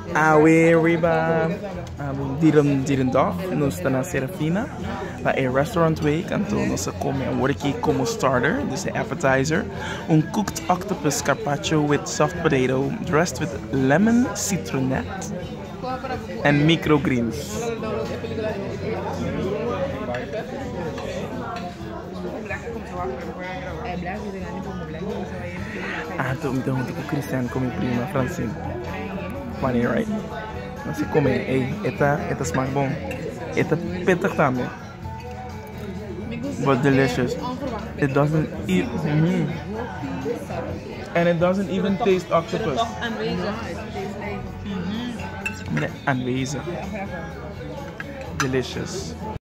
Awe riba diren dag, nós está na Serafina, lá é Restaurant Week, então nós comemos aqui como starter, dus é appetizer, cooked octopus carpaccio with soft potato dressed with lemon citronette and microgreens. Então com Cristiano come prima Francine. Funny, right? Você come, eta smaak bom. Eta pittig também. But delicious. It doesn't even and it doesn't even taste octopus. Aanwezig. Delicious.